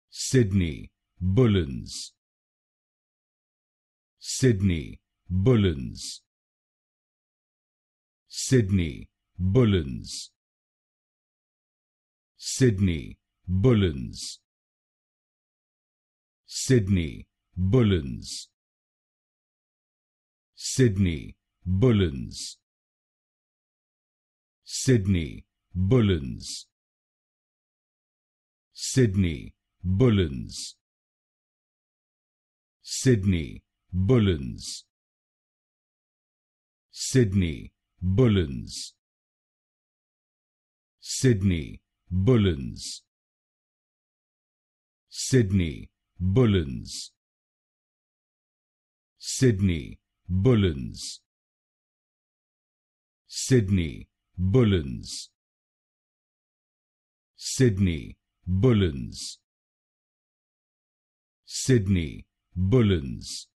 Cidny Bullens, Cidny Bullens, Cidny Bullens, Cidny Bullens, Cidny Bullens, Cidny Bullens, Cidny Bullens, Cidny Bullens, Cidny Bullens, Cidny Bullens, Cidny Bullens, Cidny Bullens, Cidny Bullens, Cidny Bullens, Cidny Bullens, Cidny Bullens,